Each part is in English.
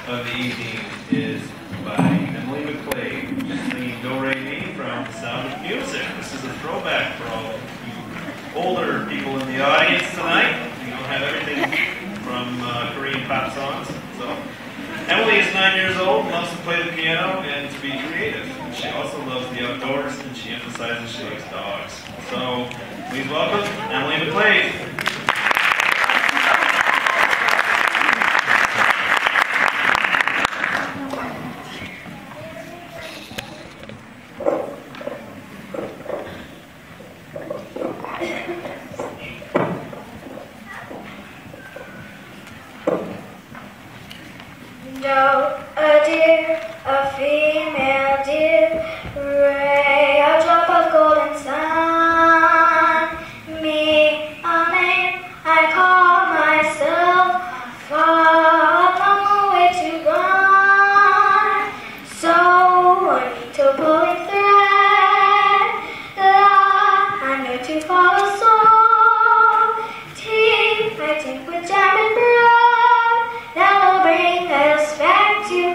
of the evening is by Emily McClade, singing Do Re Mi from The Sound of Music. This is a throwback for all you older people in the audience tonight. We don't have everything from Korean pop songs. So Emily is 9 years old, loves to play the piano and to be creative. She also loves the outdoors, and she emphasizes she likes dogs. So please welcome Emily McClade. Doe, a deer, a female deer, ray, a drop of golden sun. Me, a name, I call myself, far a long way to run. So I need to pull a thread, I know to follow song. Tea, I think with jam and bread, that'll bring us back to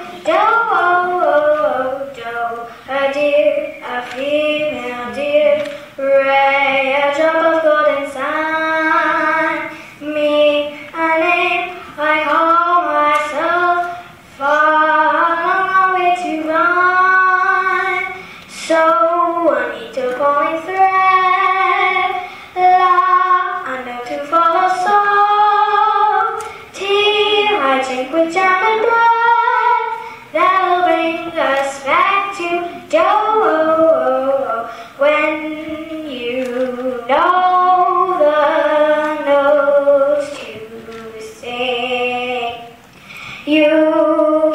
Doe, a deer, a female deer, ray, a drop of golden sun. Me, a name, I call myself, far a long way to run. So I need to pull a thread, I know to follow song. Tea, I drink with jam and bread, that'll bring us back to Doe. When you know the notes to sing, you